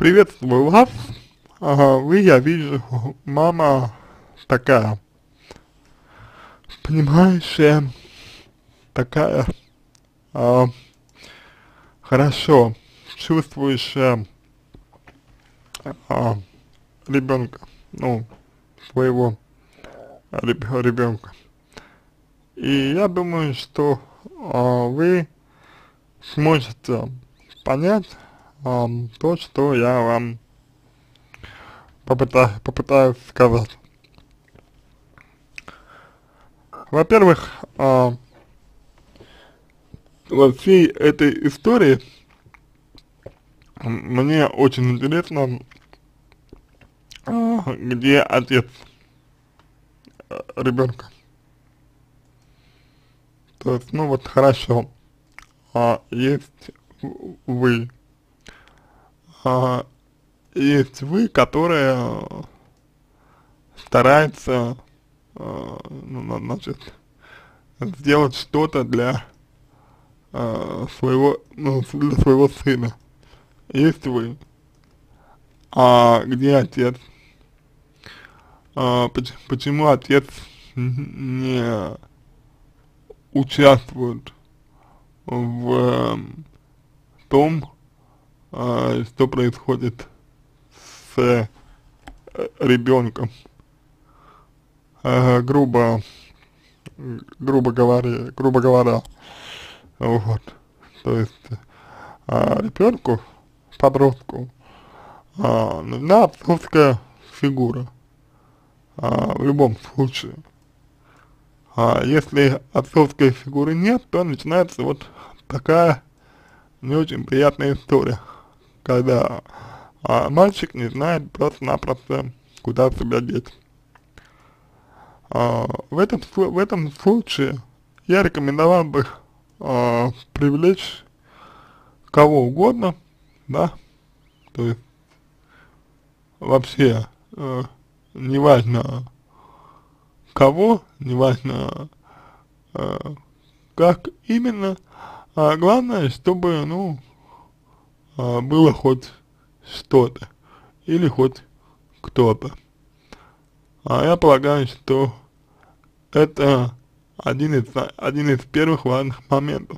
Приветствую вас. Вы, я вижу, мама такая, понимающая, такая, а, хорошо чувствующая а, ребенка, ну, своего ребенка. И я думаю, что вы сможете понять то, что я вам попытаюсь сказать. Во-первых, во всей этой истории мне очень интересно, где отец ребенка. То есть, ну вот хорошо, есть вы, а, есть вы, которая старается, ну, значит, сделать что-то для своего, ну, для своего сына. Есть вы, где отец? Почему отец не участвует в том, что происходит с ребенком? Грубо говоря, вот, то есть, ребенку, подростку, нужна отцовская фигура, в любом случае. Если отцовской фигуры нет, то начинается вот такая не очень приятная история, когда мальчик не знает просто-напросто, куда себя деть. В этом случае я рекомендовал бы привлечь кого угодно, да, то есть вообще неважно кого, неважно как именно, главное, чтобы, ну, было хоть что-то или хоть кто-то. Я полагаю, что это один из первых важных моментов.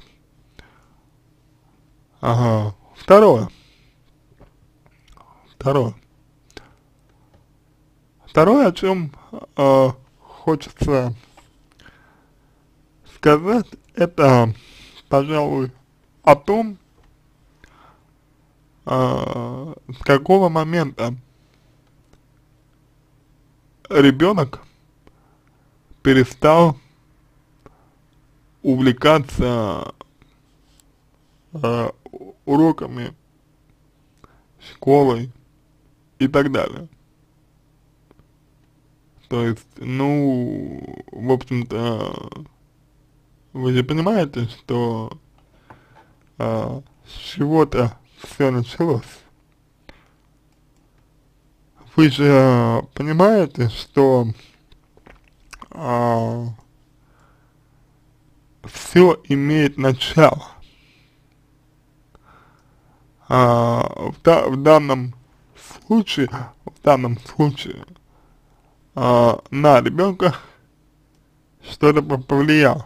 Второе. Второе. Второе, о чем хочется сказать, это, пожалуй, о том, с какого момента ребенок перестал увлекаться уроками, школой и так далее. То есть, ну, в общем-то, вы же понимаете, что с чего-то все началось. Вы же понимаете, что все имеет начало. В данном случае на ребенка что-то повлияло.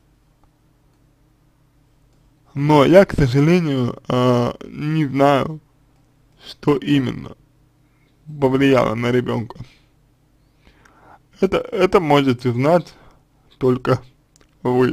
Но я, к сожалению, не знаю, что именно повлияло на ребенка. Это можете знать только вы.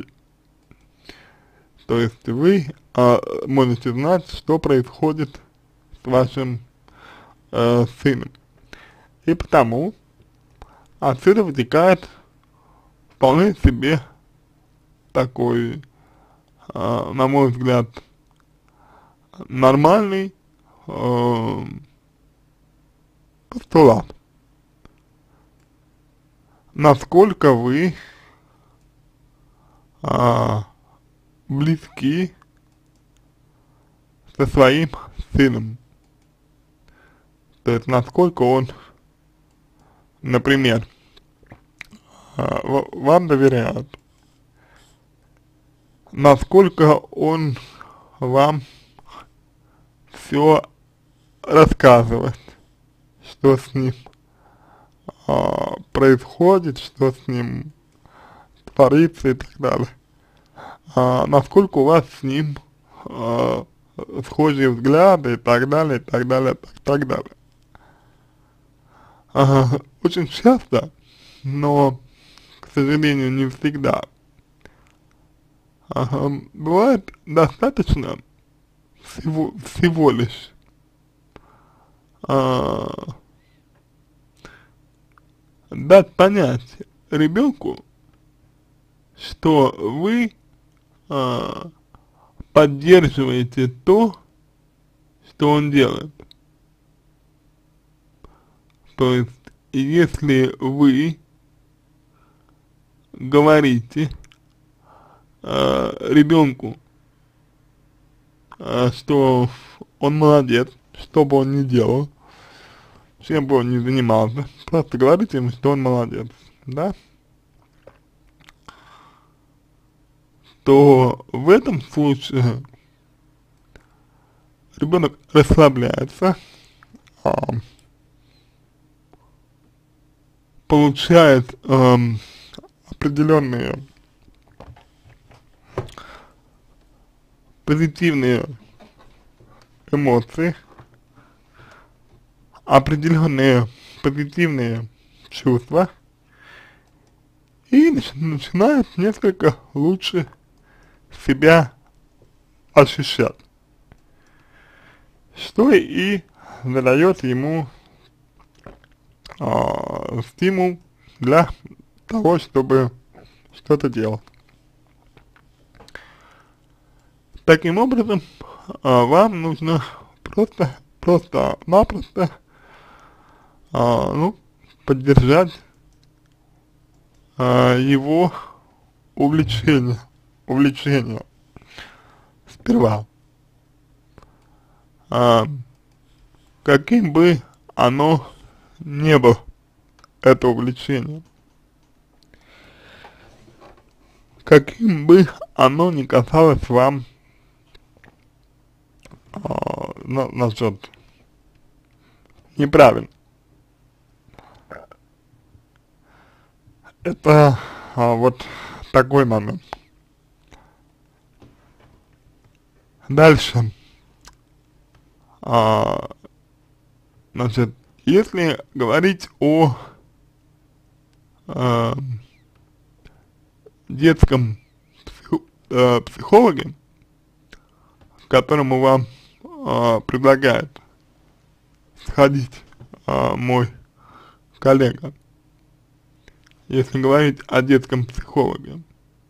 То есть вы можете знать, что происходит с вашим сыном. И потому отсюда вытекает вполне себе такой, на мой взгляд, нормальный постулат. Насколько вы близки со своим сыном. То есть насколько он, например, вам доверяет, насколько он вам все рассказывать, что с ним происходит, что с ним творится и так далее. Насколько у вас с ним схожие взгляды и так далее, и так далее, так далее. Очень часто, но, к сожалению, не всегда, бывает достаточно всего лишь дать понять ребенку, что вы поддерживаете то, что он делает. То есть, если вы говорите ребенку, что он молодец, что бы он ни делал, чем бы он ни занимался, просто говорите ему, что он молодец, да, то в этом случае ребенок расслабляется, получает определенные позитивные эмоции, определенные позитивные чувства и начинает несколько лучше себя ощущать, что и задает ему стимул для того, чтобы что-то делать. Таким образом, вам нужно просто-напросто, поддержать его увлечение сперва, каким бы оно не было, это увлечение, каким бы оно ни касалось вам насчет неправильно. Это вот такой момент. Дальше, значит, если говорить о детском психологе, которому вам предлагает сходить мой коллега, если говорить о детском психологе,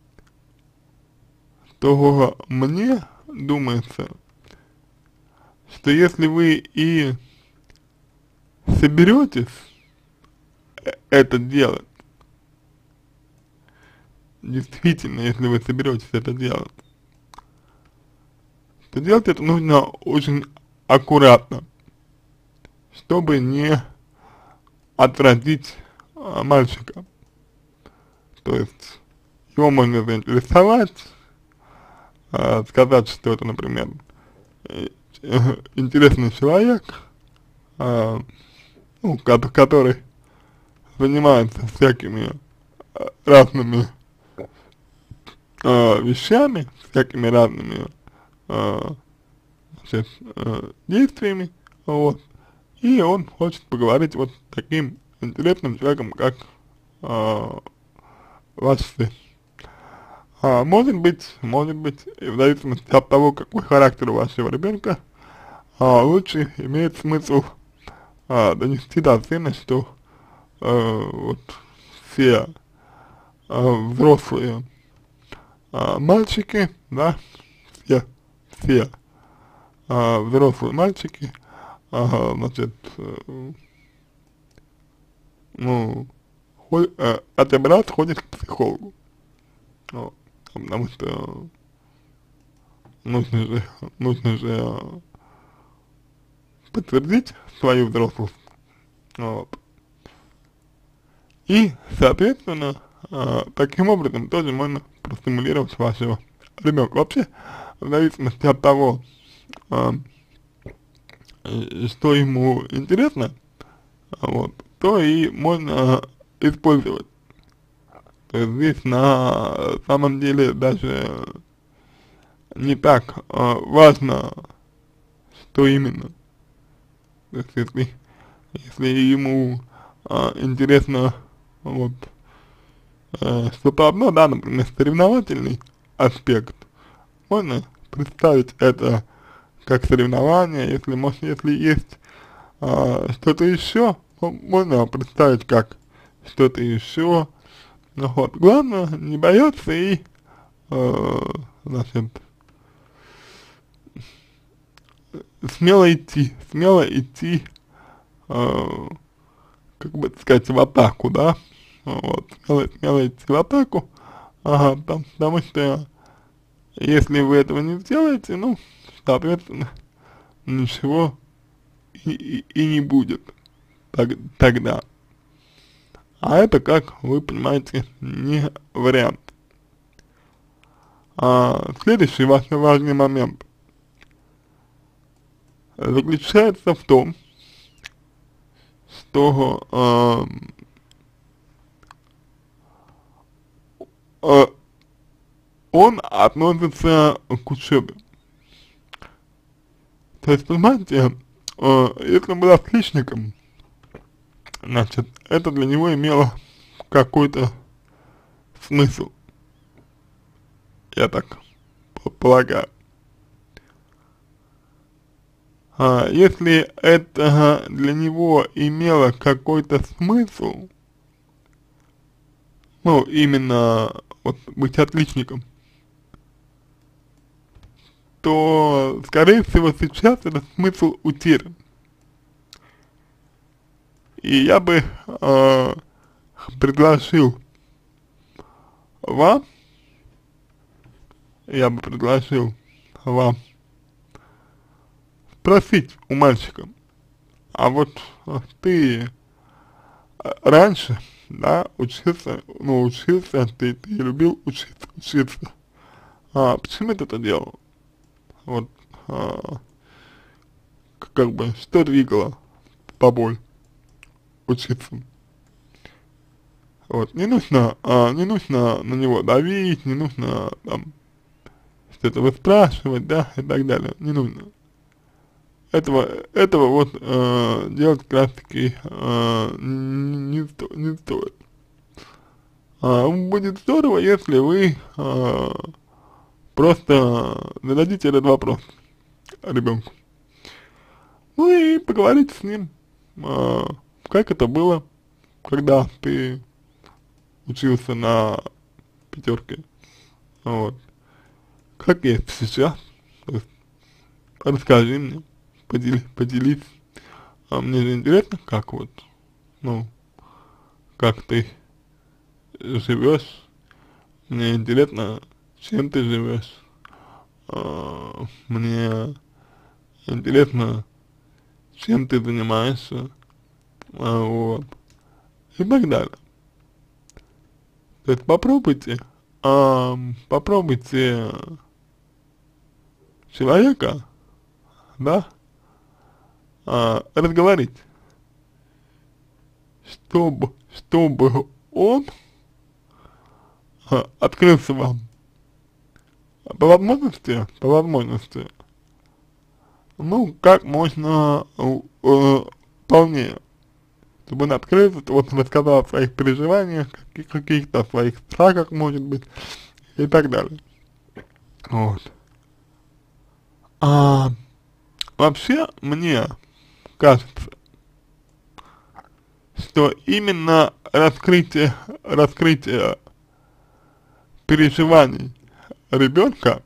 то мне думается, что если вы и соберетесь это делать, действительно, если вы соберетесь это делать, то делать это нужно очень аккуратно, чтобы не отвратить мальчика. То есть его можно заинтересовать, сказать, что это, например, интересный человек, который занимается всякими разными вещами, всякими разными действиями, вот, и он хочет поговорить вот с таким интересным человеком, как ваш сын. Может быть, в зависимости от того, какой характер у вашего ребенка, лучше имеет смысл донести до сына, что вот все взрослые мальчики, да, все взрослые мальчики, значит, отец брат ходит к психологу, потому что нужно же подтвердить свою взрослость, вот. И, соответственно, таким образом тоже можно простимулировать вашего ребенка. Вообще, в зависимости от того, что ему интересно, вот, то и можно использовать. То есть здесь на самом деле даже не так важно, что именно. То есть если ему интересно вот что-то одно, да, например, соревновательный аспект, можно представить это как соревнование, если может, если есть что-то еще, можно представить как что-то еще. Ну вот, главное не бояться и значит, смело идти, э, как бы сказать, в атаку, да, вот, смело идти в атаку, ага, потому что если вы этого не сделаете, ну, соответственно, ничего и не будет тогда. А это, как вы понимаете, не вариант. Следующий важный момент заключается в том, что он относится к учебе. То есть, понимаете, если он был отличником, значит, это для него имело какой-то смысл, я так полагаю. Если это для него имело какой-то смысл, ну, именно вот быть отличником, то, скорее всего, сейчас этот смысл утерян. И я бы предложил вам, я бы предложил вам спросить у мальчика, а вот ты раньше, да, учился, ты любил учиться, почему ты это делал? Вот, как бы, что двигало тобой учиться? Вот, не нужно на него давить, не нужно, там, что-то выспрашивать, да, и так далее, не нужно. Этого вот делать как раз таки не стоит. Будет здорово, если вы просто зададите этот вопрос ребенку. Ну и поговорите с ним, как это было, когда ты учился на пятерке, вот, как есть сейчас, то есть расскажи мне, поделись, мне же интересно, как вот, ну, как ты живешь, мне интересно, чем ты живешь, мне интересно, чем ты занимаешься, вот, и так далее. То есть попробуйте человека, да, разговорить, чтобы он открылся вам по возможности, ну, как можно полнее, чтобы он открылся, вот рассказал о своих переживаниях, каких-то своих страхах, может быть, и так далее. Вот. Вообще, мне кажется, что именно раскрытие переживаний ребенка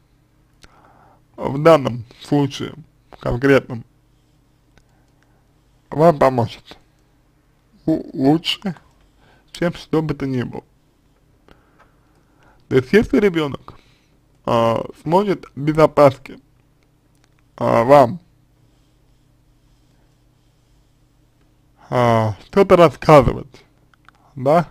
в данном случае конкретном вам поможет лучше, чем что бы то ни было. То есть, если ребенок сможет без опаски вам что-то рассказывать, да,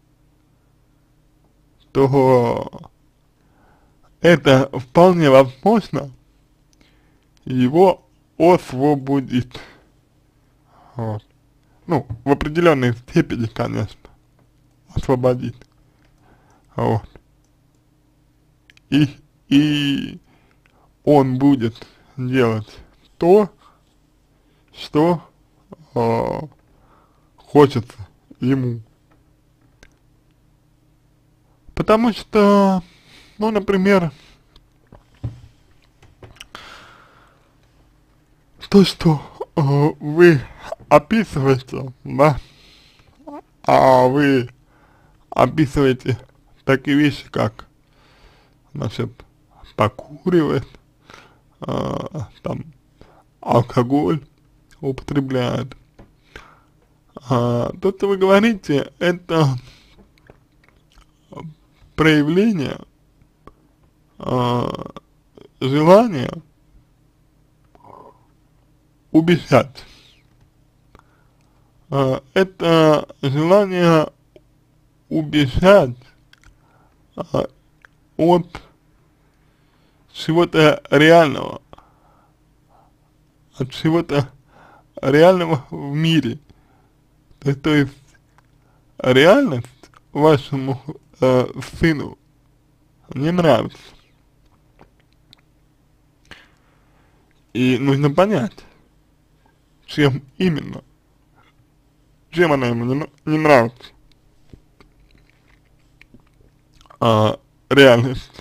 то это вполне возможно его освободит. Вот. Ну, в определенной степени, конечно, освободит. Вот. И он будет делать то, что хочется ему. Потому что, ну, например, то, что вы описываете, да, а вы описываете такие вещи, как, значит, покуривает, там, алкоголь употребляет. То, что вы говорите, это проявление желания убежать. Это желание убежать от чего-то реального, от чего-то реального в мире. То есть реальность вашему сыну не нравится. И нужно понять, чем именно, чем она ему не нравится. Реальность.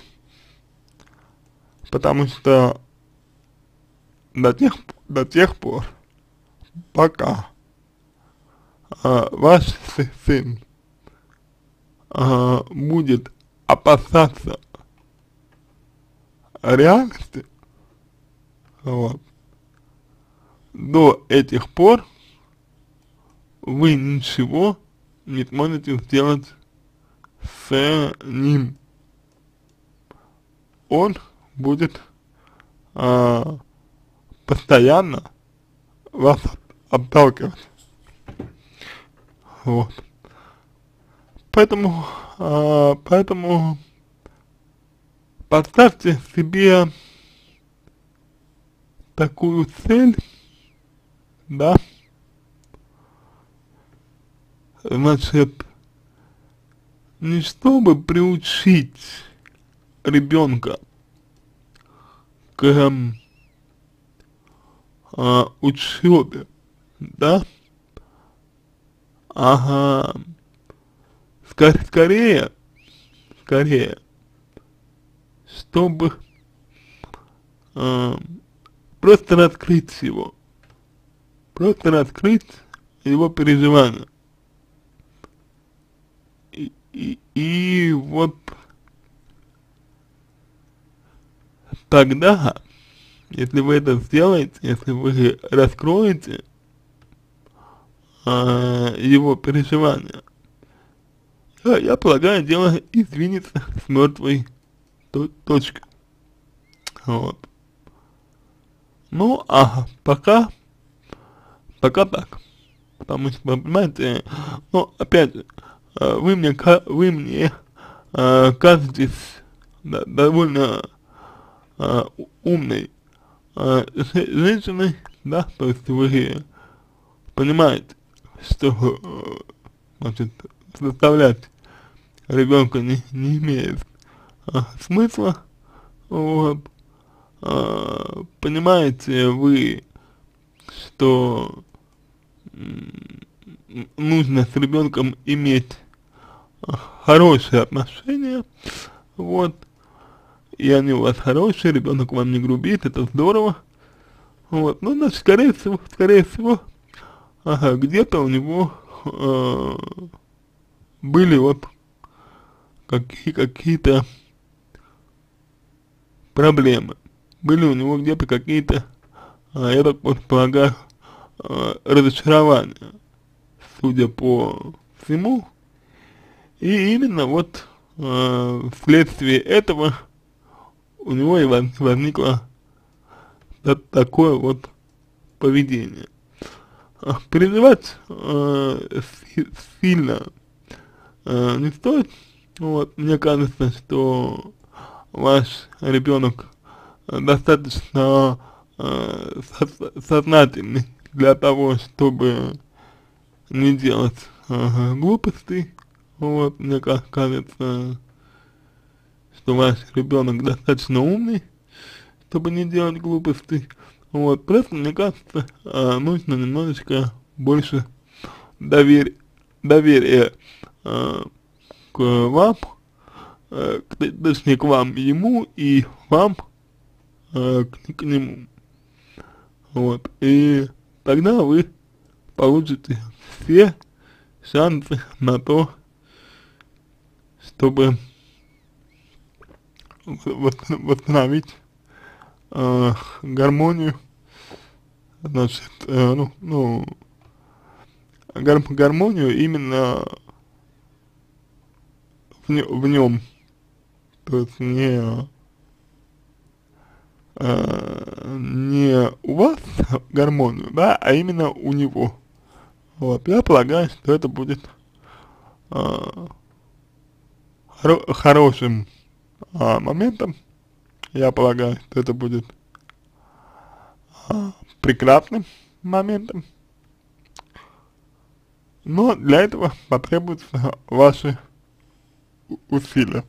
Потому что до тех пор, пока ваш сын будет опасаться реальности, вот, до этих пор вы ничего не сможете сделать с ним. Он будет постоянно вас отталкивать. Вот. Поэтому поставьте себе такую цель, да, значит, не чтобы приучить ребенка к учебе, да, скорее, чтобы просто раскрыть его переживания. И вот тогда, если вы это сделаете, если вы раскроете его переживания, я полагаю, дело извинится с мертвой точки. Вот. Ну, пока так. Потому что, понимаете, ну, опять же, вы мне кажетесь довольно умной женщиной, да, то есть вы понимаете, что, значит, заставлять ребенка не имеет смысла, вот, понимаете вы, что нужно с ребенком иметь хорошие отношения, вот, и они у вас хорошие, ребенок вам не грубит, это здорово, вот, ну, значит, скорее всего, где-то у него были вот какие-то проблемы, были у него где-то какие-то, я так полагаю, разочарования, судя по всему, и именно вот вследствие этого у него и возникло такое вот поведение. Переживать сильно не стоит. Вот, мне кажется, что ваш ребенок достаточно сознательный для того, чтобы не делать глупостей. Вот, мне кажется, что ваш ребенок достаточно умный, чтобы не делать глупостей. Вот, просто мне кажется, нужно немножечко больше доверия к вам, точнее к вам ему и вам к нему. Вот, и тогда вы получите все шансы на то, чтобы восстановить гармонию, значит, гармонию именно в нем, то есть не у вас гармонию, да, а именно у него. Вот, я полагаю, что это будет хорошим моментом. Я полагаю, что это будет прекрасным моментом. Но для этого потребуются ваши усилия.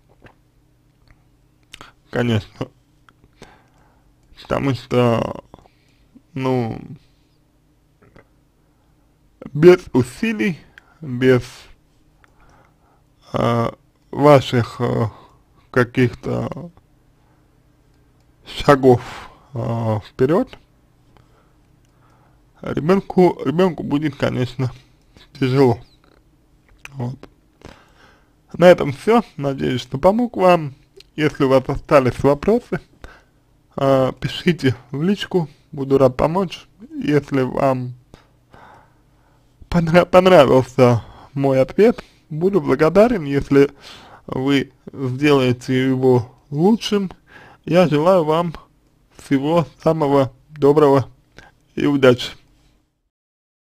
Конечно. Потому что, ну, без усилий, без ваших каких-то шагов вперед, ребенку будет, конечно, тяжело. Вот. На этом все. Надеюсь, что помог вам. Если у вас остались вопросы, пишите в личку, буду рад помочь. Если вам понравился мой ответ, буду благодарен, если вы сделаете его лучшим. Я желаю вам всего самого доброго и удачи.